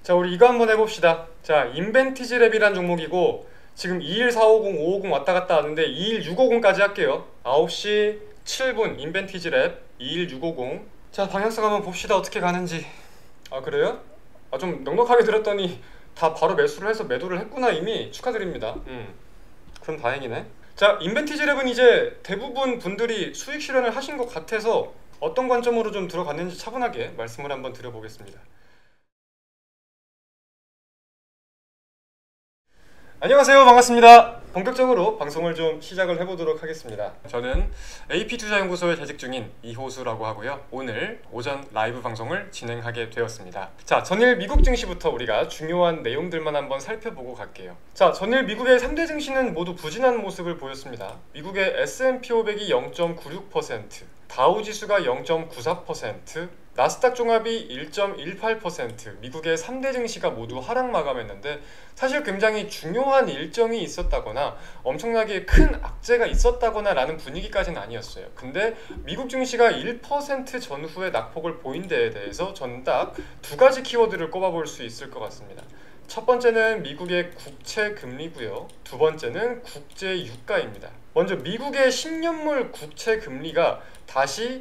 자, 우리 이거 한번 해봅시다. 자, 인벤티지 랩이란 종목이고 지금 21450, 550 왔다 갔다 하는데 21650까지 할게요. 9시 7분 인벤티지 랩 21650. 자, 방향성 한번 봅시다. 어떻게 가는지. 아, 그래요? 아, 좀 넉넉하게 들었더니 다 바로 매수를 해서 매도를 했구나. 이미 축하드립니다. 그럼 다행이네. 자, 인벤티지 랩은 이제 대부분 분들이 수익 실현을 하신 것 같아서 어떤 관점으로 좀 들어갔는지 차분하게 말씀을 한번 드려보겠습니다. 안녕하세요. 반갑습니다. 본격적으로 방송을 좀 시작을 해보도록 하겠습니다. 저는 AP투자연구소에 재직 중인 이호수라고 하고요. 오늘 오전 라이브 방송을 진행하게 되었습니다. 자, 전일 미국 증시부터 우리가 중요한 내용들만 한번 살펴보고 갈게요. 자, 전일 미국의 3대 증시는 모두 부진한 모습을 보였습니다. 미국의 S&P 500이 0.96%, 다우지수가 0.94%, 나스닥 종합이 1.18%, 미국의 3대 증시가 모두 하락 마감했는데 사실 굉장히 중요한 일정이 있었다거나 엄청나게 큰 악재가 있었다거나 라는 분위기까지는 아니었어요. 근데 미국 증시가 1% 전후의 낙폭을 보인 데에 대해서 저는 딱 두 가지 키워드를 꼽아볼 수 있을 것 같습니다. 첫 번째는 미국의 국채 금리고요. 두 번째는 국제 유가입니다. 먼저 미국의 10년물 국채 금리가 다시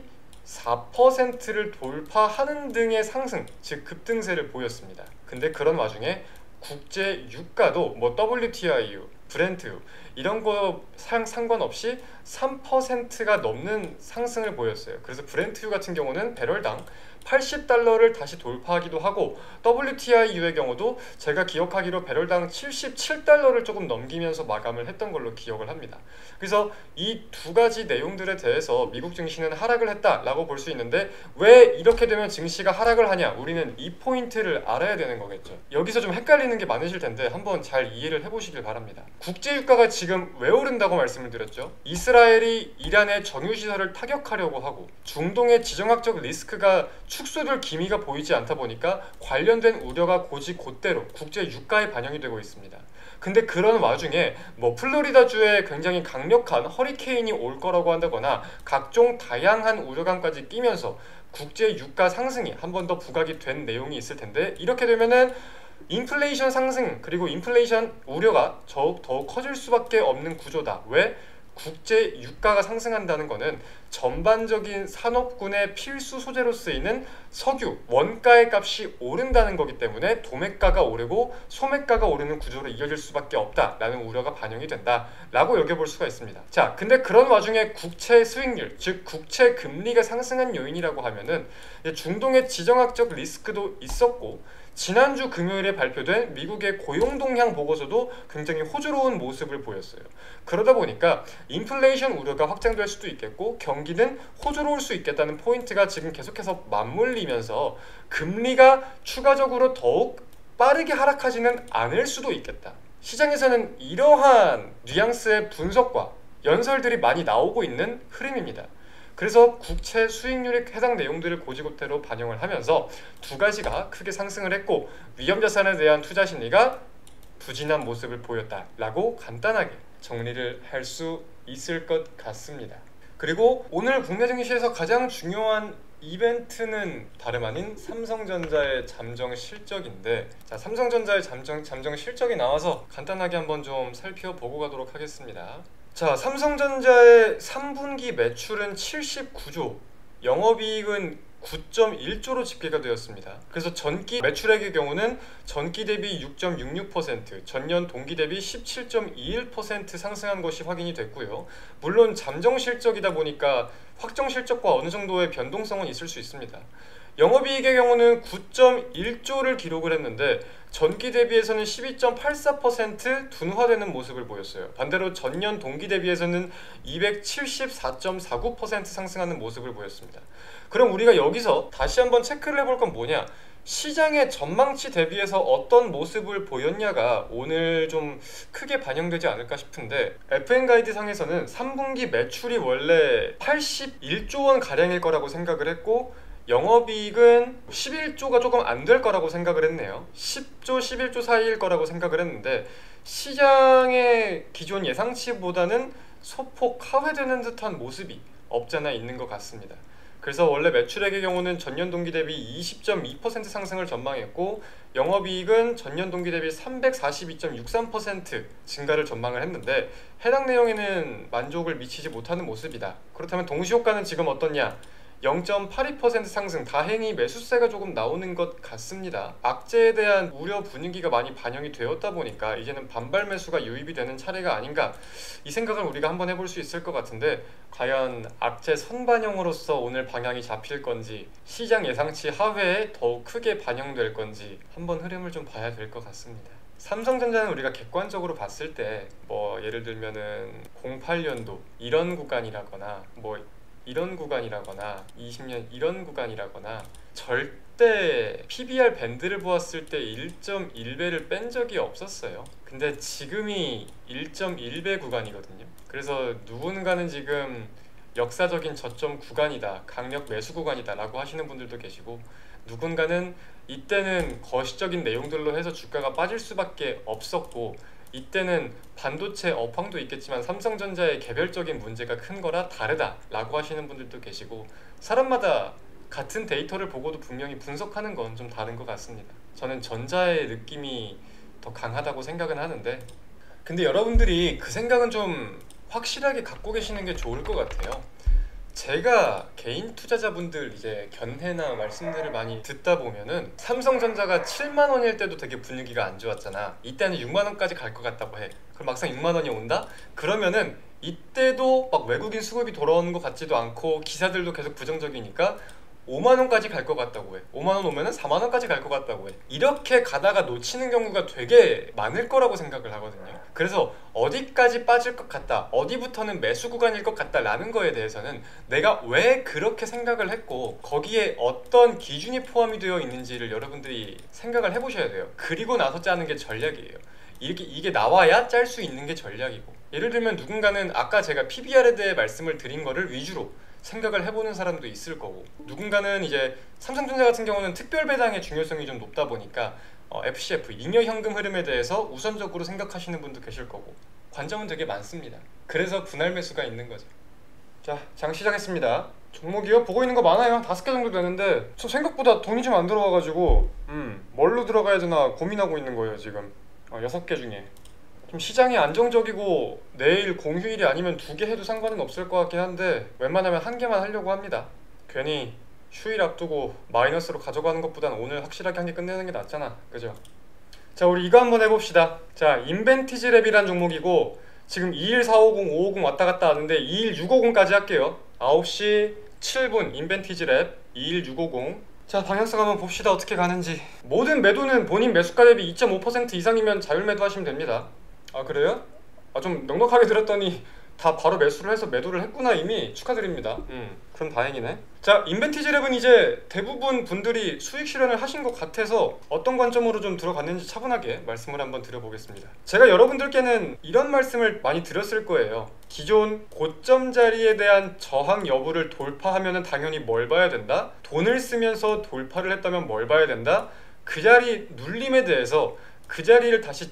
4%를 돌파하는 등의 상승, 즉 급등세를 보였습니다. 근데 그런 와중에 국제 유가도 뭐 WTI유, 브렌트유 이런 거 상관없이 3%가 넘는 상승을 보였어요. 그래서 브렌트유 같은 경우는 배럴당 $80를 다시 돌파하기도 하고 WTI유의 경우도 제가 기억하기로 배럴당 $77를 조금 넘기면서 마감을 했던 걸로 기억을 합니다. 그래서 이 두 가지 내용들에 대해서 미국 증시는 하락을 했다라고 볼 수 있는데 왜 이렇게 되면 증시가 하락을 하냐? 우리는 이 포인트를 알아야 되는 거겠죠. 여기서 좀 헷갈리는 게 많으실 텐데 한번 잘 이해를 해보시길 바랍니다. 국제유가가 지금 왜 오른다고 말씀을 드렸죠? 이스라엘이 이란의 정유시설을 타격하려고 하고 중동의 지정학적 리스크가 축소될 기미가 보이지 않다 보니까 관련된 우려가 곧이곧대로 국제유가에 반영이 되고 있습니다. 근데 그런 와중에 뭐 플로리다주에 굉장히 강력한 허리케인이 올 거라고 한다거나 각종 다양한 우려감까지 끼면서 국제 유가 상승이 한 번 더 부각이 된 내용이 있을 텐데 이렇게 되면은 인플레이션 상승 그리고 인플레이션 우려가 더욱 커질 수밖에 없는 구조다. 왜? 국제 유가가 상승한다는 것은 전반적인 산업군의 필수 소재로 쓰이는 석유, 원가의 값이 오른다는 거기 때문에 도매가가 오르고 소매가가 오르는 구조로 이어질 수밖에 없다라는 우려가 반영이 된다라고 여겨볼 수가 있습니다. 자, 근데 그런 와중에 국채 수익률, 즉 국채 금리가 상승한 요인이라고 하면은 중동의 지정학적 리스크도 있었고 지난주 금요일에 발표된 미국의 고용동향 보고서도 굉장히 호조로운 모습을 보였어요. 그러다 보니까 인플레이션 우려가 확장될 수도 있겠고 경기는 호조로울 수 있겠다는 포인트가 지금 계속해서 맞물리면서 금리가 추가적으로 더욱 빠르게 하락하지는 않을 수도 있겠다. 시장에서는 이러한 뉘앙스의 분석과 연설들이 많이 나오고 있는 흐름입니다. 그래서 국채 수익률의 해당 내용들을 고지고대로 반영을 하면서 두 가지가 크게 상승을 했고 위험자산에 대한 투자 심리가 부진한 모습을 보였다라고 간단하게 정리를 할 수 있을 것 같습니다. 그리고 오늘 국내 증시에서 가장 중요한 이벤트는 다름 아닌 삼성전자의 잠정 실적인데 자, 삼성전자의 잠정 실적이 나와서 간단하게 한번 좀 살펴보고 가도록 하겠습니다. 자, 삼성전자의 3분기 매출은 79조, 영업이익은 9.1조로 집계가 되었습니다. 그래서 전기 매출액의 경우는 전기 대비 6.66%, 전년 동기 대비 17.21% 상승한 것이 확인이 됐고요. 물론 잠정 실적이다 보니까 확정 실적과 어느 정도의 변동성은 있을 수 있습니다. 영업이익의 경우는 9.1조를 기록을 했는데 전기 대비해서는 12.84% 둔화되는 모습을 보였어요. 반대로 전년 동기 대비해서는 274.49% 상승하는 모습을 보였습니다. 그럼 우리가 여기서 다시 한번 체크를 해볼 건 뭐냐? 시장의 전망치 대비해서 어떤 모습을 보였냐가 오늘 좀 크게 반영되지 않을까 싶은데 FN가이드 상에서는 3분기 매출이 원래 81조 원 가량일 거라고 생각을 했고 영업이익은 11조가 조금 안 될 거라고 생각을 했네요. 10조, 11조 사이일 거라고 생각을 했는데 시장의 기존 예상치보다는 소폭 하회되는 듯한 모습이 없잖아 있는 것 같습니다. 그래서 원래 매출액의 경우는 전년 동기 대비 20.2% 상승을 전망했고 영업이익은 전년 동기 대비 342.63% 증가를 전망을 했는데 해당 내용에는 만족을 미치지 못하는 모습이다. 그렇다면 동시효과는 지금 어떻냐? 0.82% 상승, 다행히 매수세가 조금 나오는 것 같습니다. 악재에 대한 우려 분위기가 많이 반영이 되었다 보니까 이제는 반발 매수가 유입이 되는 차례가 아닌가, 이 생각을 우리가 한번 해볼 수 있을 것 같은데, 과연 악재 선반영으로서 오늘 방향이 잡힐 건지, 시장 예상치 하회에 더욱 크게 반영될 건지 한번 흐름을 좀 봐야 될 것 같습니다. 삼성전자는 우리가 객관적으로 봤을 때 예를 들면은 08년도 이런 구간이라거나 이런 구간이라거나 20년 이런 구간이라거나 절대 PBR 밴드를 보았을 때 1.1배를 뺀 적이 없었어요. 근데 지금이 1.1배 구간이거든요. 그래서 누군가는 지금 역사적인 저점 구간이다, 강력 매수 구간이다 라고 하시는 분들도 계시고, 누군가는 이때는 거시적인 내용들로 해서 주가가 빠질 수밖에 없었고, 이때는 반도체 업황도 있겠지만 삼성전자의 개별적인 문제가 큰 거라 다르다 라고 하시는 분들도 계시고, 사람마다 같은 데이터를 보고도 분명히 분석하는 건 좀 다른 것 같습니다. 저는 전자의 느낌이 더 강하다고 생각은 하는데, 근데 여러분들이 그 생각은 좀 확실하게 갖고 계시는 게 좋을 것 같아요. 제가 개인 투자자분들 이제 견해나 말씀들을 많이 듣다 보면은 삼성전자가 7만 원일 때도 되게 분위기가 안 좋았잖아. 이때는 6만 원까지 갈 것 같다고 해. 그럼 막상 6만 원이 온다? 그러면은 이때도 막 외국인 수급이 돌아오는 것 같지도 않고 기사들도 계속 부정적이니까 5만 원까지 갈 것 같다고 해. 5만 원 오면은 4만 원까지 갈 것 같다고 해. 이렇게 가다가 놓치는 경우가 되게 많을 거라고 생각을 하거든요. 그래서 어디까지 빠질 것 같다, 어디부터는 매수 구간일 것 같다 라는 거에 대해서는 내가 왜 그렇게 생각을 했고 거기에 어떤 기준이 포함이 되어 있는지를 여러분들이 생각을 해보셔야 돼요. 그리고 나서 짜는 게 전략이에요. 이게 나와야 짤 수 있는 게 전략이고, 예를 들면 누군가는 아까 제가 PBR에 대해 말씀을 드린 거를 위주로 생각을 해보는 사람도 있을 거고, 누군가는 이제 삼성전자 같은 경우는 특별 배당의 중요성이 좀 높다 보니까 FCF, 잉여 현금 흐름에 대해서 우선적으로 생각하시는 분도 계실 거고, 관점은 되게 많습니다. 그래서 분할 매수가 있는 거죠. 자, 장 시작했습니다. 종목이요? 보고 있는 거 많아요. 5개 정도 되는데 저 생각보다 돈이 좀 안 들어와가지고 뭘로 들어가야 되나 고민하고 있는 거예요 지금. 6개 중에 좀 시장이 안정적이고 내일 공휴일이 아니면 2개 해도 상관은 없을 것 같긴 한데 웬만하면 1개만 하려고 합니다. 괜히 휴일 앞두고 마이너스로 가져가는 것보단 오늘 확실하게 한 개 끝내는 게 낫잖아, 그죠? 자, 우리 이거 한번 해봅시다. 자, 인벤티지랩이란 종목이고 지금 21450, 550 왔다 갔다 하는데 21650까지 할게요. 9시 7분 인벤티지랩 21650. 자, 방향성 한번 봅시다. 어떻게 가는지. 모든 매도는 본인 매수가 대비 2.5% 이상이면 자율 매도하시면 됩니다. 아, 그래요? 좀 넉넉하게 들었더니 다 바로 매수를 해서 매도를 했구나. 이미 축하드립니다. 그럼 다행이네. 자, 인벤티지랩은 이제 대부분 분들이 수익 실현을 하신 것 같아서 어떤 관점으로 좀 들어갔는지 차분하게 말씀을 한번 드려보겠습니다. 제가 여러분들께는 이런 말씀을 많이 드렸을 거예요. 기존 고점 자리에 대한 저항 여부를 돌파하면 당연히 뭘 봐야 된다? 돈을 쓰면서 돌파를 했다면 뭘 봐야 된다? 그 자리 눌림에 대해서 그 자리를 다시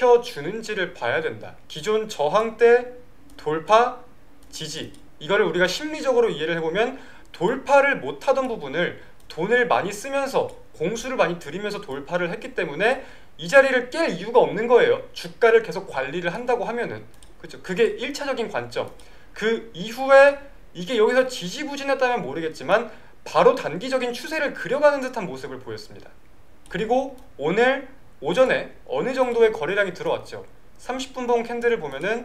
지켜주는지를 봐야 된다. 기존 저항대 돌파, 지지, 이거를 우리가 심리적으로 이해를 해보면 돌파를 못하던 부분을 돈을 많이 쓰면서 공수를 많이 들이면서 돌파를 했기 때문에 이 자리를 깰 이유가 없는 거예요. 주가를 계속 관리를 한다고 하면은. 그렇죠? 그게 1차적인 관점. 그 이후에 이게 여기서 지지부진했다면 모르겠지만 바로 단기적인 추세를 그려가는 듯한 모습을 보였습니다. 그리고 오늘 오전에 어느 정도의 거래량이 들어왔죠. 30분 봉 캔들을 보면은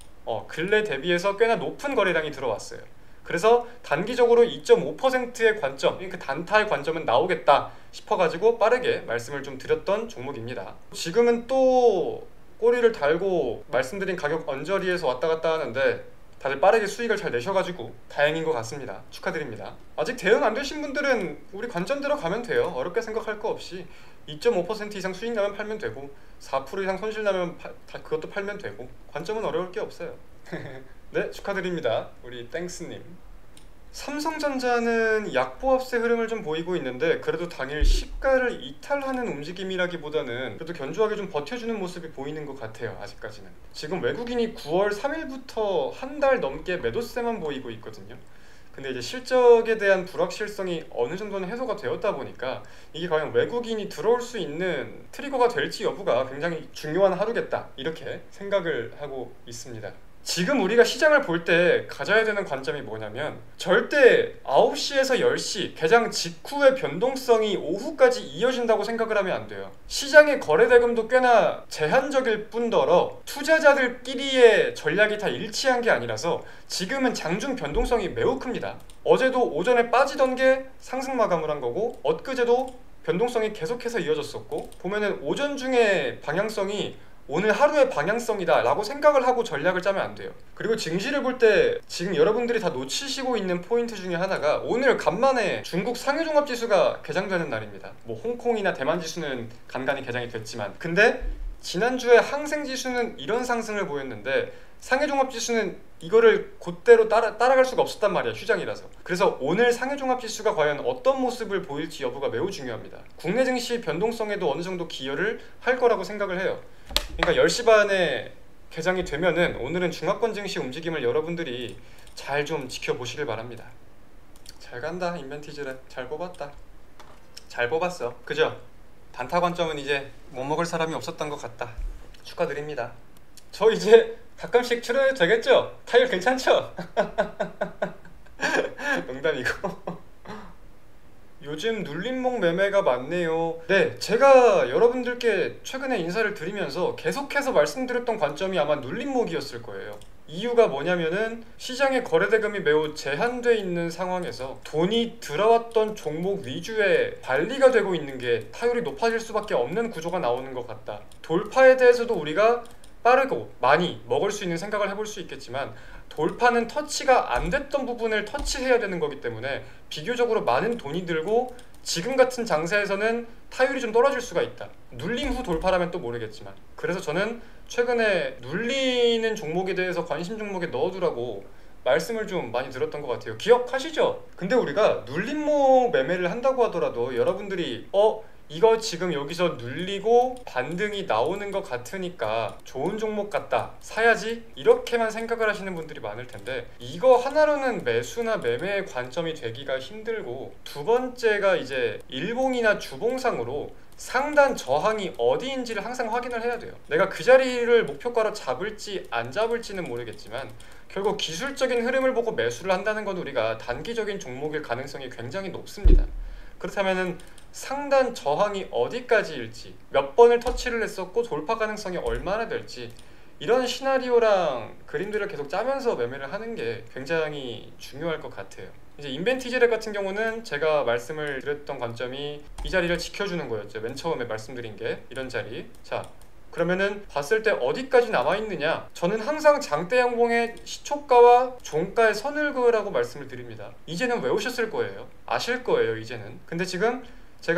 근래 대비해서 꽤나 높은 거래량이 들어왔어요. 그래서 단기적으로 2.5%의 관점, 그 단타의 관점은 나오겠다 싶어가지고 빠르게 말씀을 좀 드렸던 종목입니다. 지금은 또 꼬리를 달고 말씀드린 가격 언저리에서 왔다 갔다 하는데 다들 빠르게 수익을 잘 내셔가지고 다행인 것 같습니다. 축하드립니다. 아직 대응 안 되신 분들은 우리 관점대로 가면 돼요. 어렵게 생각할 거 없이 2.5% 이상 수익 나면 팔면 되고 4% 이상 손실 나면 그것도 팔면 되고, 관점은 어려울 게 없어요. 네, 축하드립니다. 우리 땡스님. 삼성전자는 약보합세 흐름을 좀 보이고 있는데 그래도 당일 시가를 이탈하는 움직임이라기보다는 그래도 견조하게 좀 버텨주는 모습이 보이는 것 같아요. 아직까지는. 지금 외국인이 9월 3일부터 한 달 넘게 매도세만 보이고 있거든요. 근데 이제 실적에 대한 불확실성이 어느 정도는 해소가 되었다 보니까 이게 과연 외국인이 들어올 수 있는 트리거가 될지 여부가 굉장히 중요한 하루겠다, 이렇게 생각을 하고 있습니다. 지금 우리가 시장을 볼 때 가져야 되는 관점이 뭐냐면, 절대 9시에서 10시 개장 직후의 변동성이 오후까지 이어진다고 생각을 하면 안 돼요. 시장의 거래 대금도 꽤나 제한적일 뿐더러 투자자들끼리의 전략이 다 일치한 게 아니라서 지금은 장중 변동성이 매우 큽니다. 어제도 오전에 빠지던 게 상승 마감을 한 거고, 엊그제도 변동성이 계속해서 이어졌었고, 보면은 오전 중에 방향성이 오늘 하루의 방향성이다 라고 생각을 하고 전략을 짜면 안 돼요. 그리고 증시를 볼 때 지금 여러분들이 다 놓치시고 있는 포인트 중에 하나가, 오늘 간만에 중국 상해종합지수가 개장되는 날입니다. 뭐 홍콩이나 대만 지수는 간간히 개장이 됐지만, 근데 지난주에 항생지수는 이런 상승을 보였는데 상해종합지수는 이거를 곧대로 따라갈 수가 없었단 말이야, 휴장이라서. 그래서 오늘 상해종합지수가 과연 어떤 모습을 보일지 여부가 매우 중요합니다. 국내 증시 변동성에도 어느 정도 기여를 할 거라고 생각을 해요. 그러니까 10시 반에 개장이 되면은 오늘은 중화권 증시 움직임을 여러분들이 잘 좀 지켜보시길 바랍니다. 잘 간다, 인벤티지랩. 잘 뽑았다. 잘 뽑았어. 그죠? 단타 관점은 이제 못 먹을 사람이 없었던 것 같다. 축하드립니다. 저 이제 가끔씩 출연해도 되겠죠? 타율 괜찮죠? 농담이고. 요즘 눌림목 매매가 많네요. 네, 제가 여러분들께 최근에 인사를 드리면서 계속해서 말씀드렸던 관점이 아마 눌림목이었을 거예요. 이유가 뭐냐면은 시장의 거래대금이 매우 제한돼 있는 상황에서 돈이 들어왔던 종목 위주의 관리가 되고 있는 게 타율이 높아질 수밖에 없는 구조가 나오는 것 같다. 돌파에 대해서도 우리가 빠르고 많이 먹을 수 있는 생각을 해볼 수 있겠지만, 돌파는 터치가 안 됐던 부분을 터치해야 되는 거기 때문에 비교적으로 많은 돈이 들고 지금 같은 장세에서는 타율이 좀 떨어질 수가 있다. 눌림 후 돌파라면 또 모르겠지만. 그래서 저는 최근에 눌리는 종목에 대해서 관심 종목에 넣어두라고 말씀을 좀 많이 들었던 것 같아요. 기억하시죠? 근데 우리가 눌림목 매매를 한다고 하더라도 여러분들이 이거 지금 여기서 눌리고 반등이 나오는 것 같으니까 좋은 종목 같다, 사야지, 이렇게만 생각을 하시는 분들이 많을 텐데, 이거 하나로는 매수나 매매의 관점이 되기가 힘들고, 두 번째가 이제 일봉이나 주봉상으로 상단 저항이 어디인지를 항상 확인을 해야 돼요. 내가 그 자리를 목표가로 잡을지 안 잡을지는 모르겠지만 결국 기술적인 흐름을 보고 매수를 한다는 건 우리가 단기적인 종목일 가능성이 굉장히 높습니다. 그렇다면은 상단 저항이 어디까지일지, 몇 번을 터치를 했었고 돌파 가능성이 얼마나 될지, 이런 시나리오랑 그림들을 계속 짜면서 매매를 하는 게 굉장히 중요할 것 같아요. 이제 인벤티지랩 같은 경우는 제가 말씀을 드렸던 관점이 이 자리를 지켜주는 거였죠. 맨 처음에 말씀드린 게 이런 자리. 자, 그러면은 봤을 때 어디까지 남아있느냐, 저는 항상 장대 양봉의 시초가와 종가의 선을 그으라고 말씀을 드립니다. 이제는 외우셨을 거예요. 아실 거예요, 이제는. 근데 지금 제가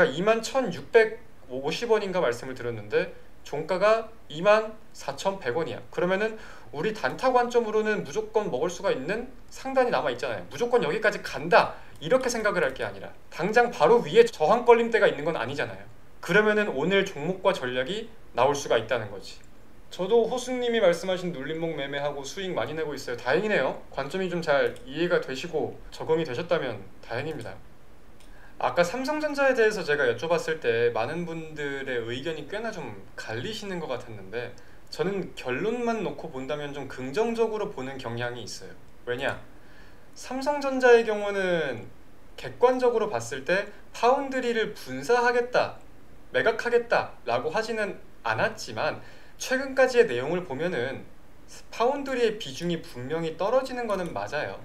21,650원인가 말씀을 드렸는데 종가가 24,100원이야. 그러면은 우리 단타 관점으로는 무조건 먹을 수가 있는 상단이 남아있잖아요. 무조건 여기까지 간다, 이렇게 생각을 할 게 아니라 당장 바로 위에 저항 걸림대가 있는 건 아니잖아요. 그러면은 오늘 종목과 전략이 나올 수가 있다는 거지. 저도 호수님이 말씀하신 눌림목 매매하고 수익 많이 내고 있어요. 다행이네요. 관점이 좀 잘 이해가 되시고 적응이 되셨다면 다행입니다. 아까 삼성전자에 대해서 제가 여쭤봤을 때 많은 분들의 의견이 꽤나 좀 갈리시는 것 같았는데, 저는 결론만 놓고 본다면 좀 긍정적으로 보는 경향이 있어요. 왜냐? 삼성전자의 경우는 객관적으로 봤을 때 파운드리를 분사하겠다, 매각하겠다 라고 하지는 않았지만 최근까지의 내용을 보면은 파운드리의 비중이 분명히 떨어지는 거는 맞아요.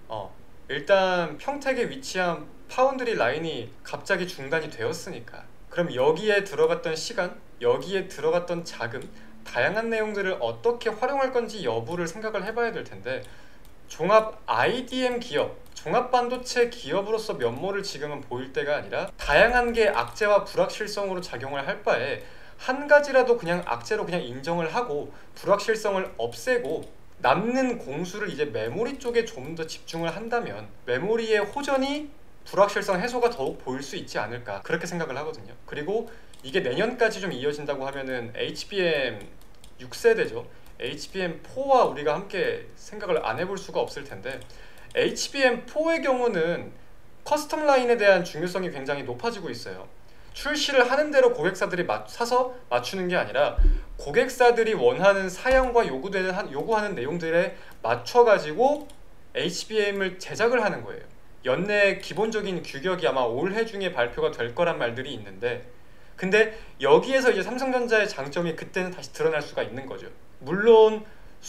일단 평택에 위치한 파운드리 라인이 갑자기 중단이 되었으니까, 그럼 여기에 들어갔던 시간, 여기에 들어갔던 자금, 다양한 내용들을 어떻게 활용할 건지 여부를 생각을 해봐야 될 텐데, 종합 IDM 기업, 종합 반도체 기업으로서 면모를 지금은 보일 때가 아니라 다양한 게 악재와 불확실성으로 작용을 할 바에 한 가지라도 그냥 악재로 그냥 인정을 하고 불확실성을 없애고 남는 공수를 이제 메모리 쪽에 좀 더 집중을 한다면 메모리의 호전이 불확실성 해소가 더욱 보일 수 있지 않을까, 그렇게 생각을 하거든요. 그리고 이게 내년까지 좀 이어진다고 하면은 HBM 6세대죠. HBM4와 우리가 함께 생각을 안 해볼 수가 없을 텐데, HBM4의 경우는 커스텀 라인에 대한 중요성이 굉장히 높아지고 있어요. 출시를 하는 대로 고객사들이 사서 맞추는 게 아니라 고객사들이 원하는 사양과 요구하는 내용들에 맞춰가지고 HBM을 제작을 하는 거예요. 연내 기본적인 규격이 아마 올해 중에 발표가 될 거란 말들이 있는데, 근데 여기에서 이제 삼성전자의 장점이 그때는 다시 드러날 수가 있는 거죠. 물론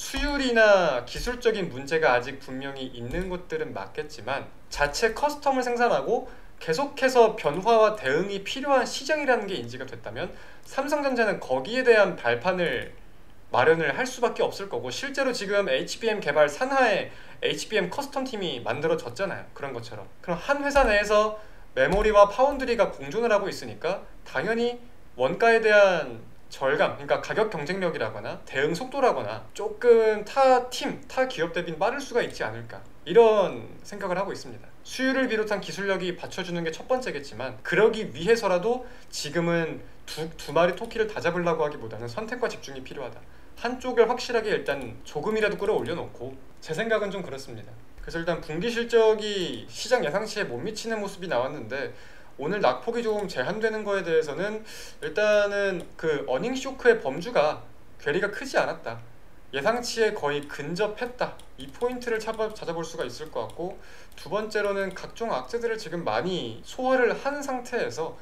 수율이나 기술적인 문제가 아직 분명히 있는 것들은 맞겠지만 자체 커스텀을 생산하고 계속해서 변화와 대응이 필요한 시장이라는 게 인지가 됐다면 삼성전자는 거기에 대한 발판을 마련을 할 수밖에 없을 거고, 실제로 지금 HBM 개발 산하에 HBM 커스텀 팀이 만들어졌잖아요. 그런 것처럼. 그럼 한 회사 내에서 메모리와 파운드리가 공존을 하고 있으니까 당연히 원가에 대한 절감, 그러니까 가격 경쟁력이라거나 대응 속도라거나 조금 타 기업 대비는 빠를 수가 있지 않을까, 이런 생각을 하고 있습니다. 수율을 비롯한 기술력이 받쳐주는 게 첫 번째겠지만, 그러기 위해서라도 지금은 두 마리 토끼를 다 잡으려고 하기보다는 선택과 집중이 필요하다. 한쪽을 확실하게 일단 조금이라도 끌어올려 놓고, 제 생각은 좀 그렇습니다. 그래서 일단 분기 실적이 시장 예상치에 못 미치는 모습이 나왔는데, 오늘 낙폭이 조금 제한되는 거에 대해서는 일단은 그 어닝 쇼크의 범주가 괴리가 크지 않았다, 예상치에 거의 근접했다, 이 포인트를 찾아볼 수가 있을 것 같고, 두 번째로는 각종 악재들을 지금 많이 소화를 한 상태에서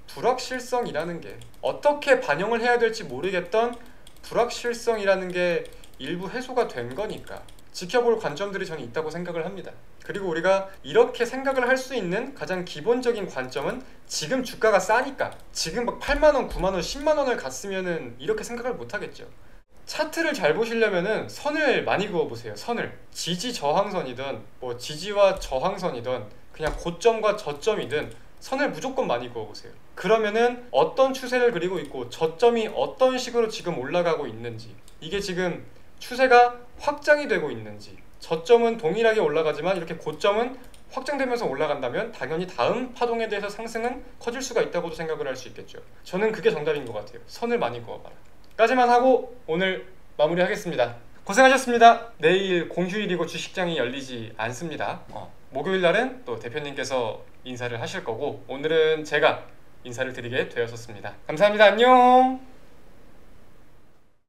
불확실성이라는 게, 어떻게 반영을 해야 될지 모르겠던 불확실성이라는 게 일부 해소가 된 거니까 지켜볼 관점들이 저는 있다고 생각을 합니다. 그리고 우리가 이렇게 생각을 할 수 있는 가장 기본적인 관점은, 지금 주가가 싸니까, 지금 막 8만원, 9만원, 10만원을 갔으면은 이렇게 생각을 못 하겠죠. 차트를 잘 보시려면은 선을 많이 그어보세요. 선을. 지지 저항선이든 뭐 지지와 저항선이든 그냥 고점과 저점이든 선을 무조건 많이 그어보세요. 그러면은 어떤 추세를 그리고 있고 저점이 어떤 식으로 지금 올라가고 있는지, 이게 지금 추세가 확장이 되고 있는지, 저점은 동일하게 올라가지만 이렇게 고점은 확장되면서 올라간다면 당연히 다음 파동에 대해서 상승은 커질 수가 있다고도 생각을 할 수 있겠죠. 저는 그게 정답인 것 같아요. 선을 많이 그어봐라 까지만 하고 오늘 마무리하겠습니다. 고생하셨습니다. 내일 공휴일이고 주식장이 열리지 않습니다. 목요일 날은 또 대표님께서 인사를 하실 거고, 오늘은 제가 인사를 드리게 되었었습니다. 감사합니다. 안녕.